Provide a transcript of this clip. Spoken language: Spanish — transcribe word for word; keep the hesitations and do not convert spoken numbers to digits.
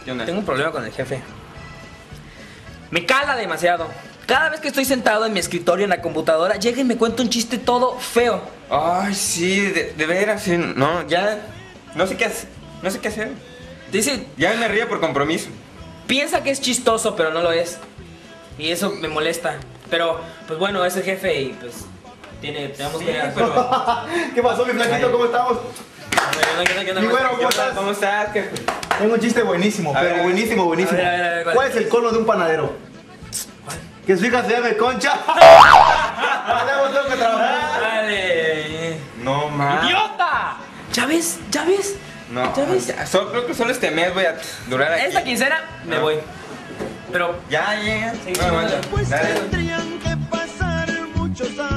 ¿Qué onda? Tengo un problema con el jefe. Me cala demasiado. Cada vez que estoy sentado en mi escritorio en la computadora, llega y me cuenta un chiste todo feo. Ay, sí, de, de veras, sí. No, ya. No sé qué hacer. No sé qué hacer. Dice, Ya me río por compromiso. piensa que es chistoso, pero no lo es. Y eso me molesta. Pero, pues bueno, es el jefe y pues tiene, tenemos Sí, que... pero- ¿Qué pasó, mi flaquito? ¿Cómo estamos? Mi güero, ¿cómo estás? ¿Cómo estás, jefe? Tengo un chiste buenísimo, A pero ver, buenísimo, buenísimo. a ver, a ver, a ver, ¿cuál? ¿Cuál es el colmo de un panadero? Que su hija se llame Concha. Ahora tengo que trabajar. Dale. No, más. ¡Idiota! ¿Ya ves? ¿Ya ves? No, ¿Ya ves? ya, solo, creo que solo este mes voy a durar aquí. Esta quincena me Ah. voy. Pero Ya llega. Sí, No, sí, aguanta. pues Dale. Tendrían que pasar muchos años.